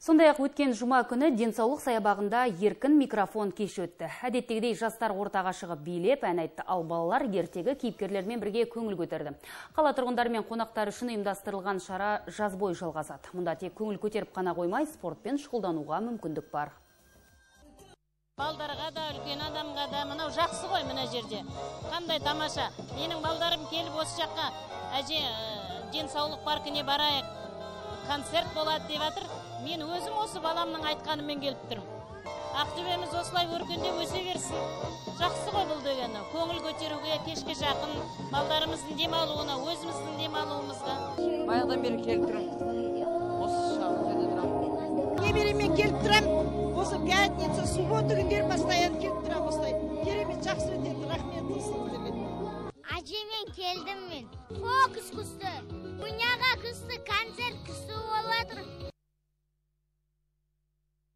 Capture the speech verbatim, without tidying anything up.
Сондай-ақ өткен жұма күні денсаулық саябағында еркін микрофон кеші өтті. Әдеттегідей жастар ортаға шығып билеп, ән айтты, ал балалар ертегі кейіпкерлермен бірге көңіл көтерді. Қала тұрғындары мен қонақтар үшін ұйымдастырылған шара жаз бойы жалғасады. Мұнда тек көңіл көтеріп қана қоймай, спортпен шұғылдануға мүмкіндік бар. Балдарға да, үлкен адамға да, мынау жақсы ғой мына жерде. Қандай тамаша. Менің балдарым келіп осы жаққа әже денсаулық паркіне барайық, концерт болады деп жатыр. Мен өзім осы баламның айтқанымен келіп тұрмын. Ақтөбеміз осылай өркендеп өсе берсін. Жақсы ғой бұл дегені. Көңіл көтеруге, кешке жақын балдарымыздың демалуына, өзіміздің демалуымызға. Баяғыдан бері келіп тұрмын. Осы жерде тұрамын. Немеремен келіп тұрам. Осы пятница, суббота күндері постоянно келіп тұрам осылай. Керемет жақсы өтеді. Рахмет сіздерге. Әжемен келдім мен. Фокус күсті. Бұняға күсті, концерт күсті болады.